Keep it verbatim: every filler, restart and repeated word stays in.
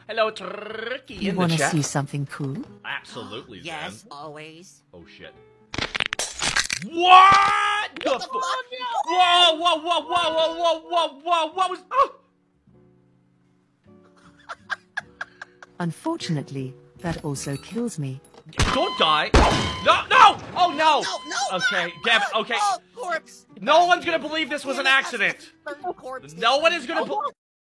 Hello, Turkey You in the want to chat. see something cool? Absolutely, Yes, Zen. always. Oh shit. What? The What the fuck? fuck? Whoa, whoa, whoa, whoa, whoa, whoa, whoa, whoa, what was... Oh. Unfortunately, that also kills me. Don't die. No, no! Oh, no! No, no! Okay, damn it, okay. Oh, corpse! No one's gonna believe this was an accident. Corpse. No one is gonna... Oh,